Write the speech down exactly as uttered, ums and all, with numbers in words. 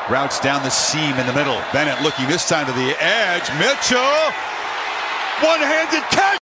Routes down the seam in the middle. Bennett looking this time to the edge. Mitchell, one-handed catch.